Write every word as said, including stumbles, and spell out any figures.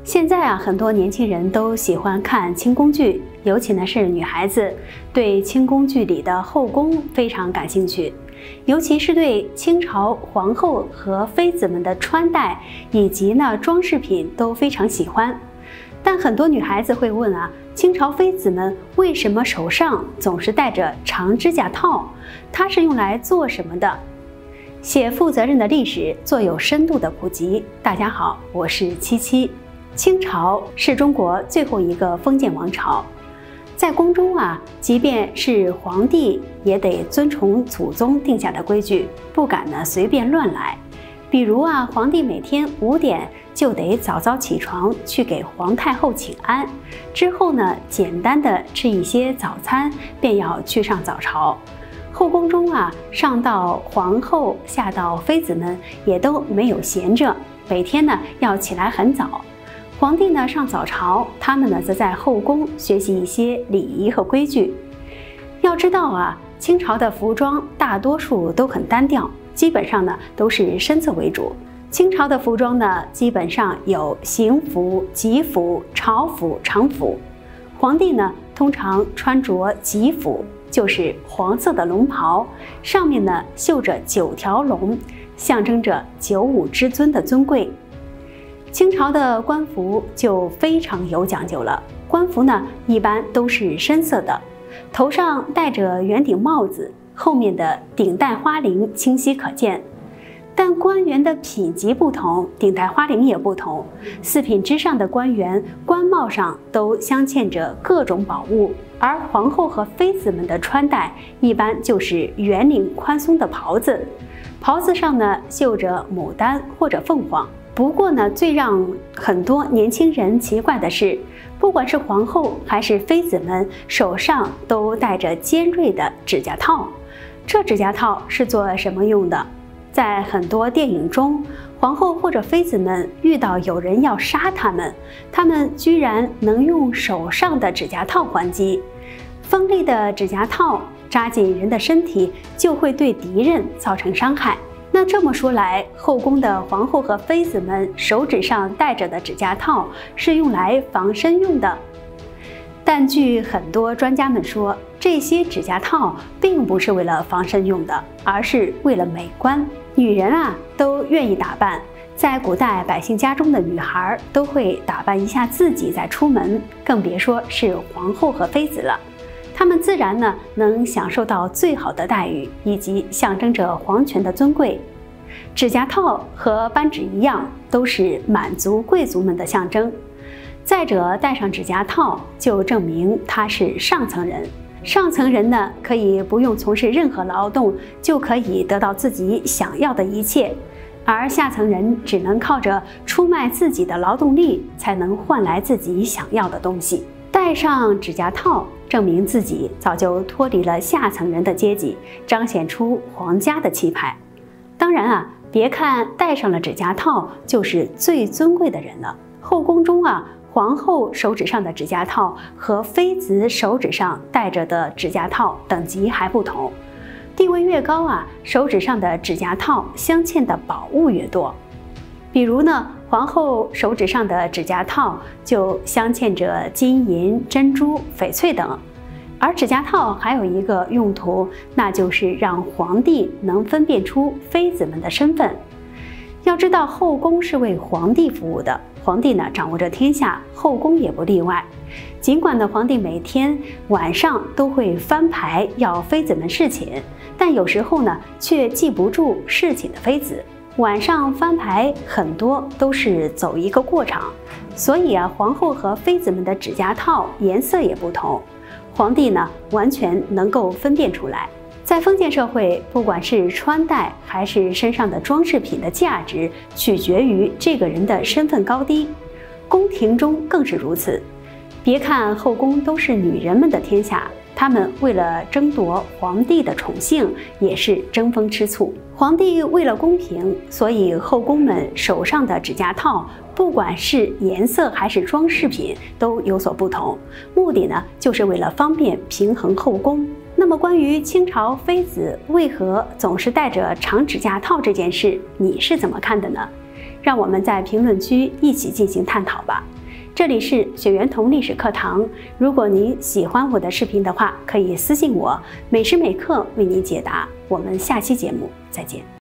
现在啊，很多年轻人都喜欢看清宫剧，尤其呢是女孩子，对清宫剧里的后宫非常感兴趣，尤其是对清朝皇后和妃子们的穿戴以及呢装饰品都非常喜欢。但很多女孩子会问啊，清朝妃子们为什么手上总是戴着长指甲套？它是用来做什么的？写负责任的历史，做有深度的普及。大家好，我是七七。清朝是中国最后一个封建王朝，在宫中啊，即便是皇帝也得遵从祖宗定下的规矩，不敢呢随便乱来。比如啊，皇帝每天五点就得早早起床去给皇太后请安，之后呢，简单的吃一些早餐，便要去上早朝。后宫中啊，上到皇后，下到妃子们也都没有闲着，每天呢要起来很早。皇帝呢上早朝，他们呢则在后宫学习一些礼仪和规矩。要知道啊，清朝的服装大多数都很单调，基本上呢都是深色为主。清朝的服装呢，基本上有行服、吉服、朝服、常服。皇帝呢通常穿着吉服，就是黄色的龙袍，上面呢绣着九条龙，象征着九五之尊的尊贵。清朝的官服就非常有讲究了，官服呢一般都是深色的，头上戴着圆顶帽子，后面的顶戴花翎清晰可见。但官员的品级不同，顶戴花翎也不同，四品之上的官员官帽上都镶嵌着各种宝物，而皇后和妃子们的穿戴一般就是圆领宽松的袍子，袍子上呢绣着牡丹或者凤凰。不过呢，最让很多年轻人奇怪的是，不管是皇后还是妃子们，手上都戴着尖锐的指甲套。这指甲套是做什么用的？在很多电影中，皇后或者妃子们遇到有人要杀他们，他们居然能用手上的指甲套还击。锋利的指甲套扎进人的身体，就会对敌人造成伤害。那这么说来，后宫的皇后和妃子们手指上戴着的指甲套是用来防身用的。但据很多专家们说，这些指甲套并不是为了防身用的，而是为了美观。女人啊，都愿意打扮，在古代百姓家中的女孩都会打扮一下自己再出门，更别说是皇后和妃子了。她们自然呢能享受到最好的待遇，以及象征着皇权的尊贵。指甲套和扳指一样，都是满族贵族们的象征。再者，戴上指甲套就证明他是上层人。上层人呢，可以不用从事任何劳动，就可以得到自己想要的一切，而下层人只能靠着出卖自己的劳动力，才能换来自己想要的东西。戴上指甲套，证明自己早就脱离了下层人的阶级，彰显出皇家的气派。当然啊，别看戴上了指甲套就是最尊贵的人了。后宫中啊，皇后手指上的指甲套和妃子手指上戴着的指甲套等级还不同，地位越高啊，手指上的指甲套镶嵌的宝物越多。比如呢，皇后手指上的指甲套就镶嵌着金银、珍珠、翡翠等。而指甲套还有一个用途，那就是让皇帝能分辨出妃子们的身份。要知道，后宫是为皇帝服务的，皇帝呢掌握着天下，后宫也不例外。尽管呢，皇帝每天晚上都会翻牌要妃子们侍寝，但有时候呢却记不住侍寝的妃子。晚上翻牌很多都是走一个过场，所以啊，皇后和妃子们的指甲套颜色也不同，皇帝呢完全能够分辨出来。在封建社会，不管是穿戴还是身上的装饰品的价值，取决于这个人的身份高低。宫廷中更是如此。别看后宫都是女人们的天下，他们为了争夺皇帝的宠幸，也是争风吃醋。皇帝为了公平，所以后宫们手上的指甲套，不管是颜色还是装饰品，都有所不同。目的呢，就是为了方便平衡后宫。那么，关于清朝妃子为何总是戴着长指甲套这件事，你是怎么看的呢？让我们在评论区一起进行探讨吧。 这里是雪原童历史课堂。如果您喜欢我的视频的话，可以私信我，每时每刻为您解答。我们下期节目再见。